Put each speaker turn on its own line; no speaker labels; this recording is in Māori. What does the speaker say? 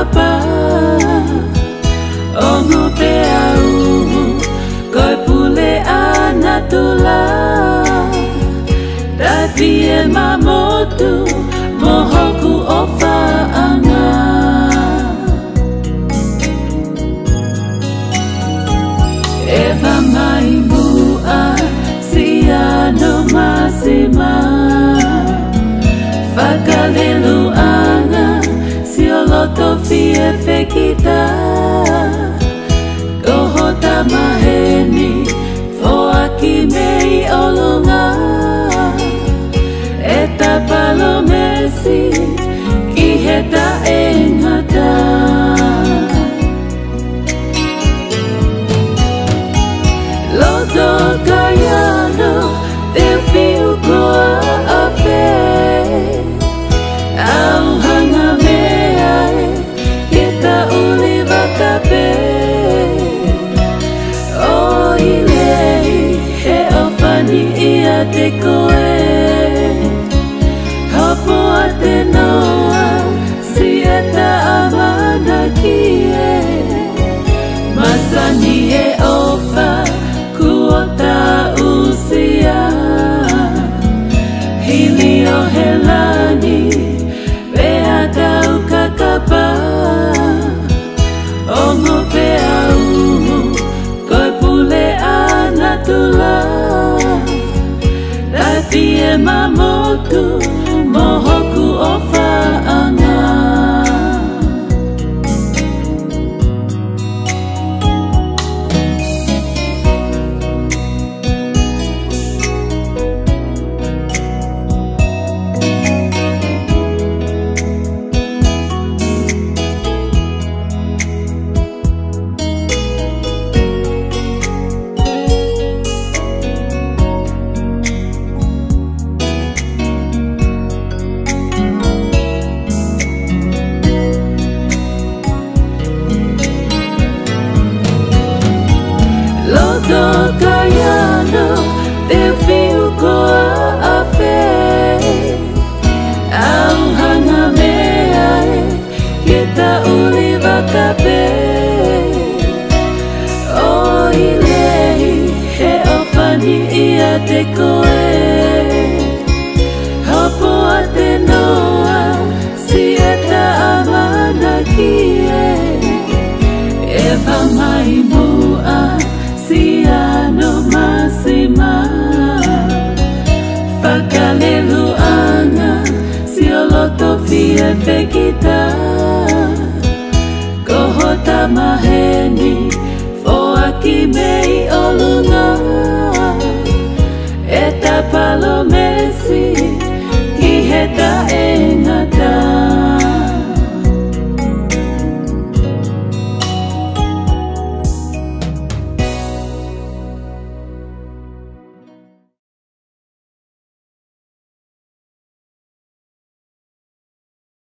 kakapa ongo pe au koi pule anatula Davie mamotu mohoku ofa anga Eva mai mua siano masima Fakalelu anga sioloto fie fekita Kohota maheni foaki mei olunga Eta palomesi kiheta engata Lodo kayano teu fiu koa afe Au hanga meae kita uliva kape O ilei he ofani ia te koe Hapo ate noa sieta amana kie Masani e ofa kuota usia Hilio helani beata ukakapa Ongo pe au koi pule anatula Davie mamotu mohoku ofa anga Lodo kayano teu fiu koa afe Au hanga meae kita uliva kape O ilei he ofani ia te koe Hapo ate noa sieta amana kie Eva mai mua siano masima Fakalelu anga sioloto fie fekita Kohota maheni foaki mei